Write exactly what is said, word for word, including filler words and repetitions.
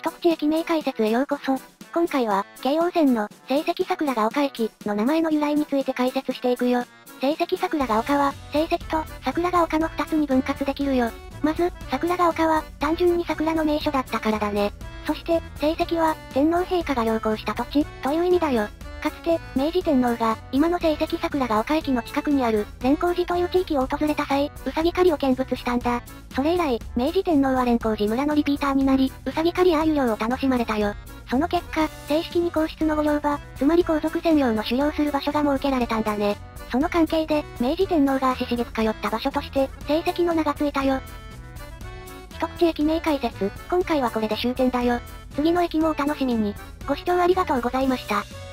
一口駅名解説へようこそ。今回は、京王線の、聖蹟桜ヶ丘駅の名前の由来について解説していくよ。聖蹟桜ヶ丘は、聖蹟と桜ヶ丘の二つに分割できるよ。まず、桜ヶ丘は、単純に桜の名所だったからだね。そして、聖蹟は、天皇陛下が旅行した土地、という意味だよ。かつて、明治天皇が、今の聖蹟桜ヶ丘駅の近くにある、蓮光寺という地域を訪れた際、うさぎ狩りを見物したんだ。それ以来、明治天皇は蓮光寺村のリピーターになり、うさぎ狩りや鮎漁を楽しまれたよ。その結果、正式に皇室の御用場、つまり皇族専用の狩猟する場所が設けられたんだね。その関係で、明治天皇が足しげく通った場所として、聖蹟の名がついたよ。一口駅名解説、今回はこれで終点だよ。次の駅もお楽しみに。ご視聴ありがとうございました。